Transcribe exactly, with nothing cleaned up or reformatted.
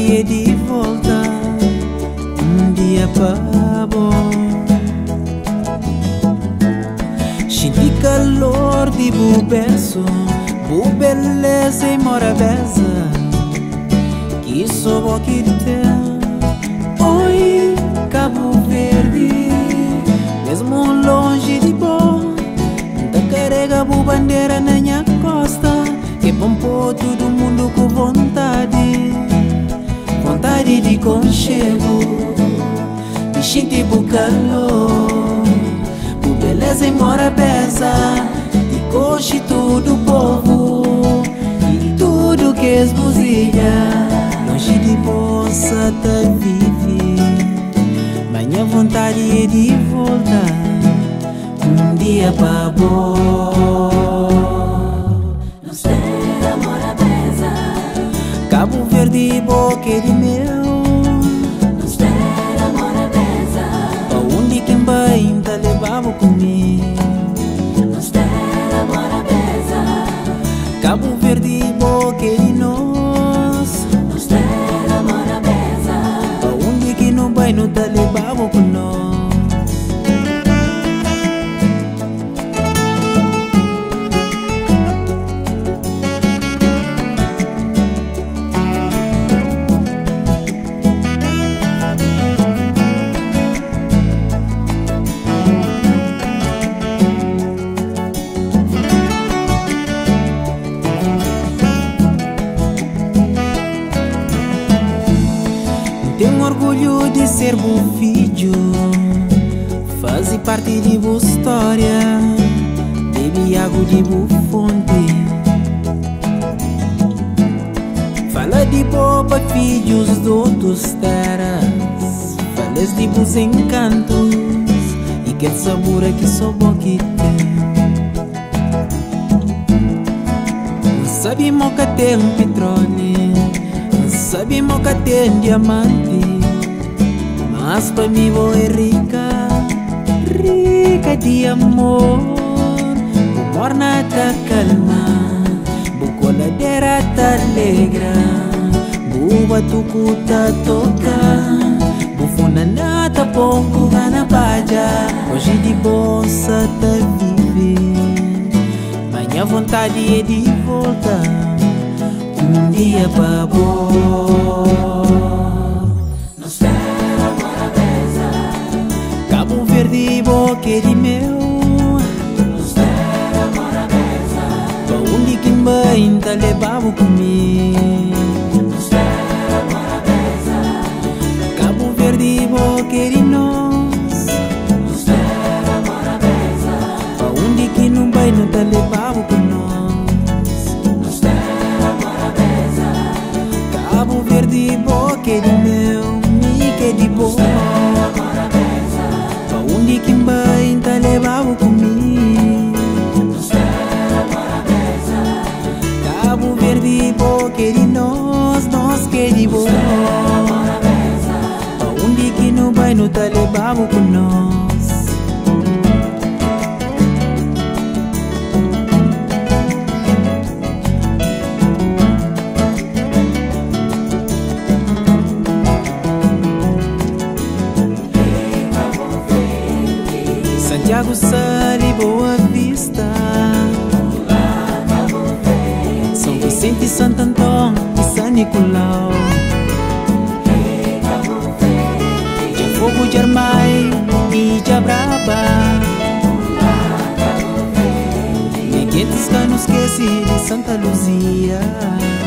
é de volta um dia para bom. Senti calor de bubeço, bu beleza e mora beza, que sou bom que tem. Oi, Cabo Verde, mesmo longe de bom, tá carrega bu bandeira na minha costa, que pompou todo mundo com vontade, vontade de conchego, de sentir bu calor, bu beleza e mora beza, de coxe todo o povo, e tudo que esbuzilha, longe de poça tá vive, mas minha vontade é de voltar um dia pra bom. Cabo Verde, boca de meu, nos terra mora beza. pra onde quem vai tá levava comigo. Nos terra mora beza. Cabo Verde, boca de nós, nos terra mora beza. pra onde que não vai não tá levava com nós. Tenho orgulho de ser bom filho, fazer parte de boa história, bebi água de boa fonte. Fala de boa filhos de outras terras, falas de bons encantos e que sabor que só bom que tem. Sabemos que tem petróleo, sabemos que tem diamante, mas pra mim vou é rica, rica de amor. O morna tá calma, o coladeira tá alegra, o batuco tá toca, o funaná tá pouco na baja. Hoje de bolsa tá vive, mas minha vontade é de voltar um dia pra bom. Nos terra mora beza. Cabo Verde, boca de meu, nos terra mora beza. pra onde quem vai tá levava comigo. Nos terra mora beza. Cabo Verde, boca de nós, nos terra mora beza. pra onde que não vai não tá levava com nós. Cabo Verde, boca de meu, mica de boa, pra onde quem vai tá levava comigo. Cabo Verde, boca de nós, nós que de boa, pra onde que não vai não tá levava com nós. Santiago, Sali, Boa Vista, São Vicente, Santo Antônio e São Nicolau, de Fogo de Armai e de Abraba, Neguetes, Cano, esqueci de Santa Luzia.